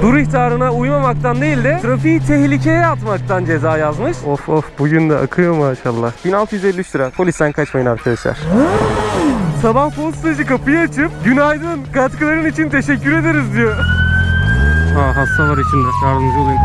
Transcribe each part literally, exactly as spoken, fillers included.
dur ihtarına uymamaktan değil de trafiği tehlikeye atmaktan ceza yazmış. Of of, bugün de akıyor maşallah. bin altı yüz elli üç lira. Polisten kaçmayın arkadaşlar. Sabah postacı kapıyı açıp günaydın, katkıların için teşekkür ederiz diyor. Aa, hasta var içinde, yardımcı olayım.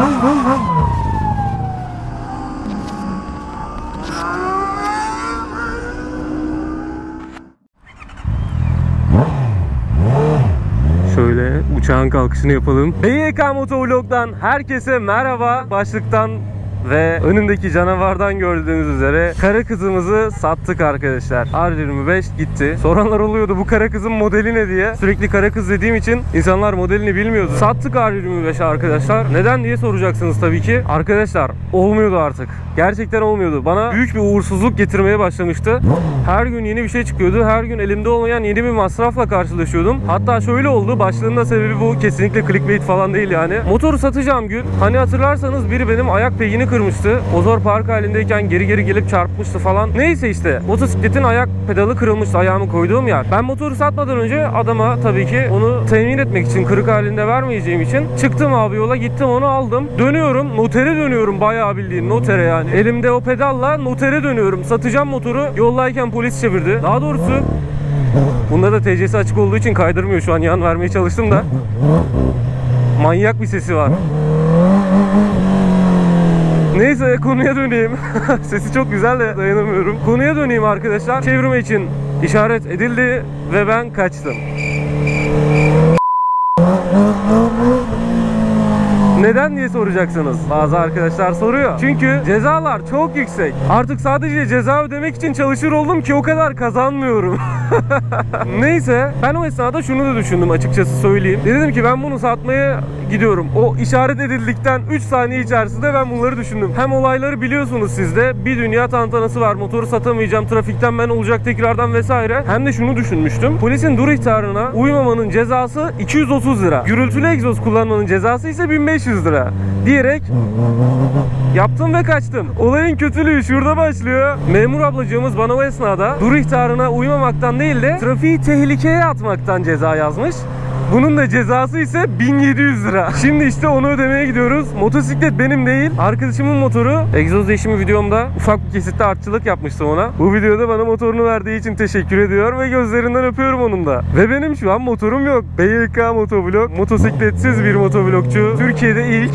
Şöyle uçağın kalkışını yapalım. B Y K Motovlog'dan herkese merhaba. Başlıktan ve önündeki canavardan gördüğünüz üzere kara kızımızı sattık arkadaşlar. R yirmi beş gitti. Soranlar oluyordu bu kara kızın modeli ne diye. Sürekli kara kız dediğim için insanlar modelini bilmiyordu. Sattık R yirmi beş arkadaşlar. Neden diye soracaksınız tabii ki. Arkadaşlar olmuyordu artık. Gerçekten olmuyordu. Bana büyük bir uğursuzluk getirmeye başlamıştı. Her gün yeni bir şey çıkıyordu. Her gün elimde olmayan yeni bir masrafla karşılaşıyordum. Hatta şöyle oldu. Başlığında sebebi bu. Kesinlikle clickbait falan değil yani. Motoru satacağım gün. Hani hatırlarsanız biri benim ayak peyini kırmıştı. Motor park halindeyken geri geri gelip çarpmıştı falan. Neyse işte. Motosikletin ayak pedalı kırılmıştı. Ayağımı koyduğum yer. Ben motoru satmadan önce adama tabii ki onu temin etmek için, kırık halinde vermeyeceğim için çıktım abi yola, gittim onu aldım. Dönüyorum. Notere dönüyorum. Bayağı bildiğin notere yani. Elimde o pedalla notere dönüyorum. Satacağım motoru. Yoldayken polis çevirdi. Daha doğrusu bunda da T C'si açık olduğu için kaydırmıyor. Şu an yan vermeye çalıştım da. Manyak bir sesi var. Neyse konuya döneyim. Sesi çok güzel de dayanamıyorum. Konuya döneyim arkadaşlar. Çevirme için işaret edildi ve ben kaçtım. Neden diye soracaksınız. Bazı arkadaşlar soruyor. Çünkü cezalar çok yüksek. Artık sadece ceza ödemek için çalışır oldum ki o kadar kazanmıyorum. Neyse ben o esnada şunu da düşündüm, açıkçası söyleyeyim. Dedim ki ben bunu satmaya gidiyorum. O işaret edildikten üç saniye içerisinde ben bunları düşündüm. Hem olayları biliyorsunuz siz de. Bir dünya tantanası var. Motoru satamayacağım. Trafikten ben olacak tekrardan vesaire. Hem de şunu düşünmüştüm. Polisin dur ihtarına uymamanın cezası iki yüz otuz lira. Gürültülü egzoz kullanmanın cezası ise bin beş yüz lira. Diyerek yaptım ve kaçtım. Olayın kötülüğü şurada başlıyor. Memur ablacığımız bana o esnada dur ihtarına uymamaktan değil de trafiği tehlikeye atmaktan ceza yazmış. Bunun da cezası ise bin yedi yüz lira. Şimdi işte onu ödemeye gidiyoruz. Motosiklet benim değil, arkadaşımın motoru. Egzoz değişimi videomda ufak bir kesitte artçılık yapmıştım ona. Bu videoda bana motorunu verdiği için teşekkür ediyor ve gözlerinden öpüyorum onun da. Ve benim şu an motorum yok. B Y K Motovlog, motosikletsiz bir motovlogçu. Türkiye'de ilk.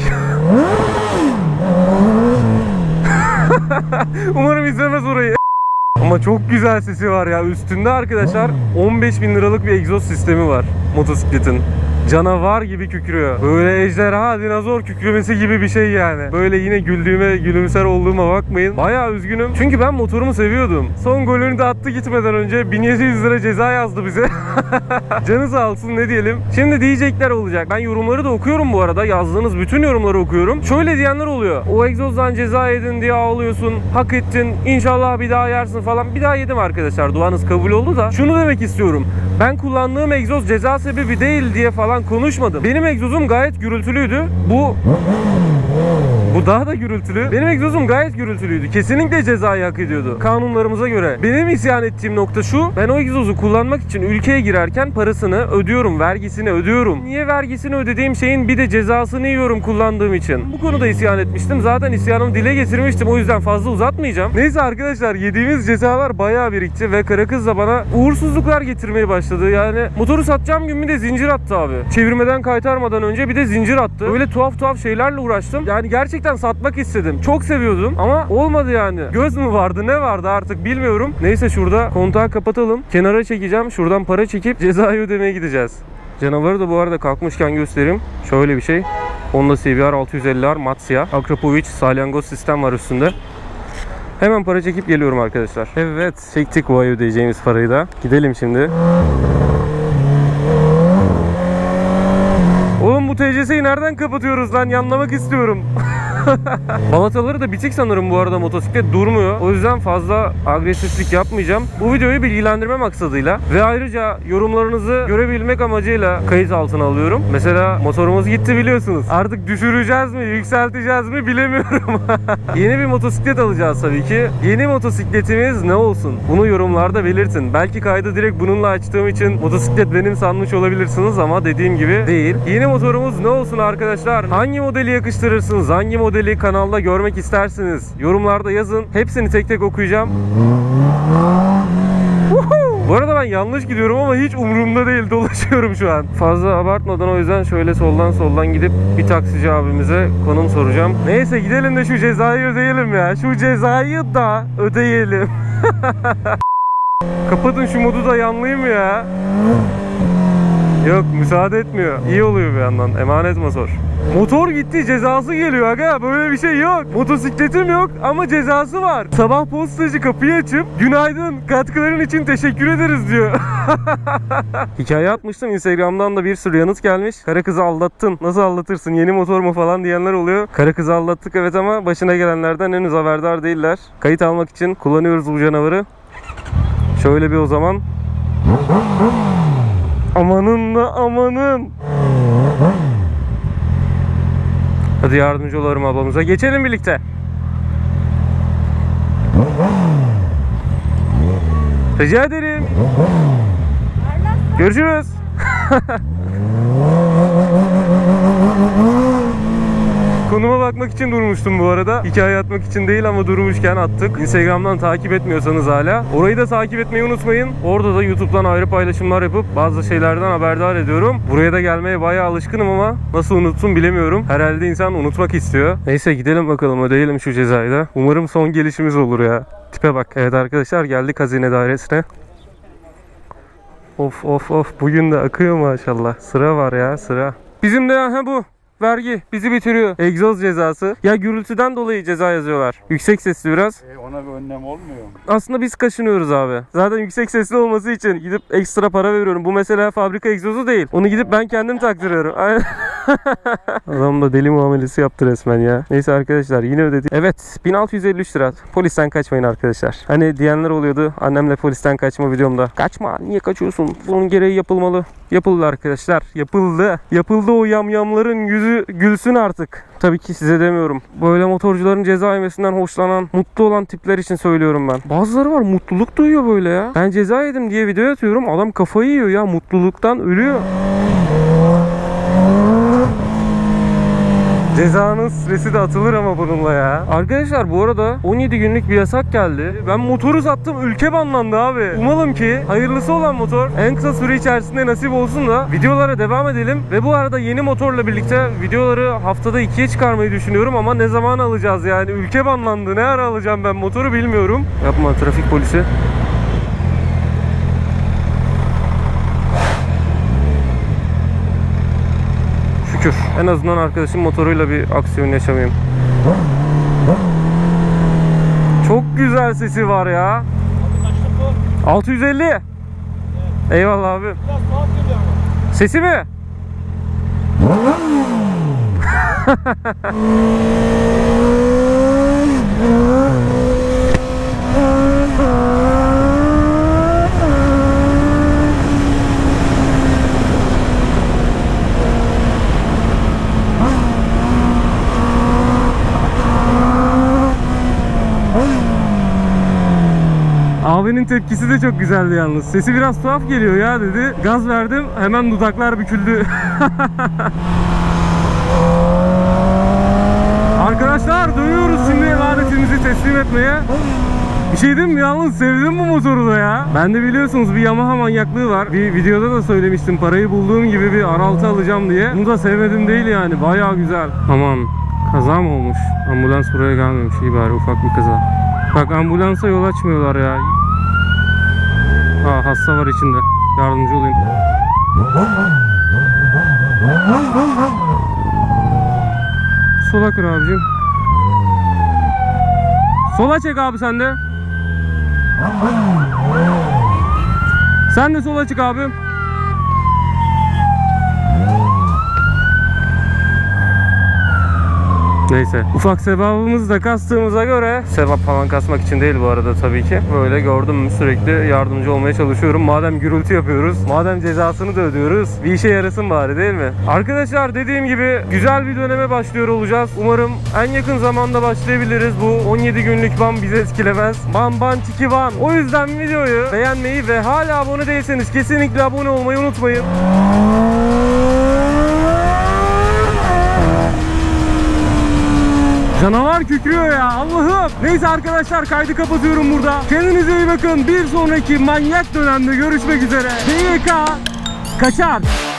Umarım izlemez orayı. Ama çok güzel sesi var ya. Üstünde arkadaşlar on beş bin liralık bir egzoz sistemi var motosikletin. Canavar gibi kükrüyor. Böyle ejderha, dinozor kükremesi gibi bir şey yani. Böyle yine güldüğüme, gülümser olduğuma bakmayın. Bayağı üzgünüm. Çünkü ben motorumu seviyordum. Son golünü de attı gitmeden önce. bin yedi yüz lira ceza yazdı bize. Canı sağ olsun, ne diyelim. Şimdi diyecekler olacak. Ben yorumları da okuyorum bu arada. Yazdığınız bütün yorumları okuyorum. Şöyle diyenler oluyor. O egzozdan ceza yedin diye ağlıyorsun. Hak ettin. İnşallah bir daha yersin falan. Bir daha yedim arkadaşlar. Duanız kabul oldu da. Şunu demek istiyorum. Ben kullandığım egzoz ceza sebebi değil diye falan konuşmadım. Benim egzozum gayet gürültülüydü. Bu Bu daha da gürültülü. Benim egzozum gayet gürültülüydü. Kesinlikle cezayı hak ediyordu. Kanunlarımıza göre. Benim isyan ettiğim nokta şu. Ben o egzozu kullanmak için ülkeye girerken parasını ödüyorum. Vergisini ödüyorum. Niye vergisini ödediğim şeyin bir de cezasını yiyorum kullandığım için? Bu konuda isyan etmiştim. Zaten isyanımı dile getirmiştim. O yüzden fazla uzatmayacağım. Neyse arkadaşlar, yediğimiz cezalar bayağı birikti ve kara kız da bana uğursuzluklar getirmeye başladı. Yani motoru satacağım gün bir de zincir attı abi. Çevirmeden kaytarmadan önce bir de zincir attı. Öyle tuhaf tuhaf şeylerle uğraştım. Yani gerçekten satmak istedim. Çok seviyordum ama olmadı yani. Göz mü vardı, ne vardı artık bilmiyorum. Neyse şurada kontağı kapatalım. Kenara çekeceğim. Şuradan para çekip cezayı ödemeye gideceğiz. Canavarı da bu arada kalkmışken göstereyim. Şöyle bir şey. Honda C B R altı yüz elli R mat siyah. Akrapovic salyangoz sistem var üstünde. Hemen para çekip geliyorum arkadaşlar. Evet, çektik bu ay ödeyeceğimiz parayı da. Gidelim şimdi. Oğlum bu T C S'yi nereden kapatıyoruz lan? Yanlamak istiyorum. Balataları da bitik sanırım bu arada, motosiklet durmuyor. O yüzden fazla agresiflik yapmayacağım. Bu videoyu bilgilendirme maksadıyla ve ayrıca yorumlarınızı görebilmek amacıyla kayıt altına alıyorum. Mesela motorumuz gitti biliyorsunuz. Artık düşüreceğiz mi, yükselteceğiz mi bilemiyorum. Yeni bir motosiklet alacağız tabii ki. Yeni motosikletimiz ne olsun? Bunu yorumlarda belirtin. Belki kaydı direkt bununla açtığım için motosiklet benim sanmış olabilirsiniz ama dediğim gibi değil. Yeni motorumuz ne olsun arkadaşlar? Hangi modeli yakıştırırsınız? Hangi modeli kanalda görmek istersiniz? Yorumlarda yazın. Hepsini tek tek okuyacağım. Bu arada ben yanlış gidiyorum ama hiç umurumda değil, dolaşıyorum şu an. Fazla abartmadan o yüzden şöyle soldan soldan gidip bir taksici abimize konum soracağım. Neyse gidelim de şu cezayı ödeyelim ya. Şu cezayı da ödeyelim. Kapatın şu modu da yanlayayım ya. Yok, müsaade etmiyor. İyi oluyor bir yandan. Emanet motor. Motor gitti, cezası geliyor aga. Böyle bir şey yok. Motosikletim yok ama cezası var. Sabah postacı kapıyı açıp günaydın, katkıların için teşekkür ederiz diyor. Hikaye atmıştım. Instagram'dan da bir sürü yanıt gelmiş. Kara kızı aldattın. Nasıl aldatırsın? Yeni motor mu falan diyenler oluyor. Kara kızı aldattık evet ama başına gelenlerden henüz haberdar değiller. Kayıt almak için kullanıyoruz bu canavarı. Şöyle bir o zaman. Amanın da amanın. Hadi yardımcı olalım ablamıza. Geçelim birlikte. Rica ederim. Görüşürüz. Konuma bakmak için durmuştum bu arada. Hikaye atmak için değil ama durmuşken attık. Instagram'dan takip etmiyorsanız hala orayı da takip etmeyi unutmayın. Orada da YouTube'dan ayrı paylaşımlar yapıp bazı şeylerden haberdar ediyorum. Buraya da gelmeye bayağı alışkınım ama nasıl unuttum bilemiyorum. Herhalde insan unutmak istiyor. Neyse gidelim bakalım, ödeyelim şu cezayı da. Umarım son gelişimiz olur ya. Tipe bak. Evet arkadaşlar, geldik hazine dairesine. Of of of, bugün de akıyor maşallah. Sıra var ya, sıra. Bizim de ha bu. Vergi bizi bitiriyor. Egzoz cezası. Ya gürültüden dolayı ceza yazıyorlar. Yüksek sesli biraz. E ona bir önlem olmuyor mu? Aslında biz kaşınıyoruz abi. Zaten yüksek sesli olması için gidip ekstra para veriyorum. Bu mesela fabrika egzozu değil. Onu gidip ben kendim taktırıyorum. Adam da deli muamelesi yaptı resmen ya. Neyse arkadaşlar, yine ödedik. Evet, bin altı yüz elli üç lira. Polisten kaçmayın arkadaşlar. Hani diyenler oluyordu annemle polisten kaçma videomda. Kaçma, niye kaçıyorsun? Bunun gereği yapılmalı. Yapıldı arkadaşlar. Yapıldı. Yapıldı, o yamyamların yüzü gülsün artık. Tabii ki size demiyorum. Böyle motorcuların ceza yemesinden hoşlanan, mutlu olan tipler için söylüyorum ben. Bazıları var, mutluluk duyuyor böyle ya. Ben ceza yedim diye video atıyorum. Adam kafayı yiyor ya. Mutluluktan ölüyor. Cezanın stresi de atılır ama bununla ya. Arkadaşlar bu arada on yedi günlük bir yasak geldi. Ben motoru sattım, ülke banlandı abi. Umalım ki hayırlısı olan motor en kısa süre içerisinde nasip olsun da videolara devam edelim. Ve bu arada yeni motorla birlikte videoları haftada ikiye çıkarmayı düşünüyorum ama ne zaman alacağız yani? Ülke banlandı. Ne ara alacağım ben motoru bilmiyorum. Yapma trafik polisi. Şükür. En azından arkadaşım motoruyla bir aksiyon yaşamayayım. Çok güzel sesi var ya. altı yüz elli. Evet. Eyvallah abi. Biraz tuhaf geliyor ama. Sesi mi? Abinin tepkisi de çok güzeldi yalnız. Sesi biraz tuhaf geliyor ya dedi. Gaz verdim, hemen dudaklar büküldü. Arkadaşlar dönüyoruz şimdi emanetimizi teslim etmeye. Bir şey diyeyim mi, yalnız sevdim bu motoru da ya. Ben de biliyorsunuz bir Yamaha manyaklığı var. Bir videoda da söylemiştim, parayı bulduğum gibi bir R altı alacağım diye. Bunu da sevmedim değil yani, bayağı güzel. Aman, kaza mı olmuş? Ambulans buraya gelmemiş, iyi bari, ufak bir kaza. Bak ambulansa yol açmıyorlar ya. Aa, hasta var içinde. Yardımcı olayım. Sola kır abicim. Sola çek abi sen de. Sen de sola çık abi. Neyse. Ufak sevabımızı da kastığımıza göre, sevap falan kasmak için değil bu arada tabii ki. Böyle gördüm mü sürekli yardımcı olmaya çalışıyorum. Madem gürültü yapıyoruz, madem cezasını da ödüyoruz, bir işe yarasın bari değil mi? Arkadaşlar dediğim gibi güzel bir döneme başlıyor olacağız. Umarım en yakın zamanda başlayabiliriz. Bu on yedi günlük ban bizi etkilemez. Ban ban tiki ban. O yüzden videoyu beğenmeyi ve hala abone değilseniz kesinlikle abone olmayı unutmayın. Canavar kükrüyor ya Allah'ım. Neyse arkadaşlar, kaydı kapatıyorum burada. Kendinize iyi bakın. Bir sonraki manyak dönemde görüşmek üzere. D Y K kaçar.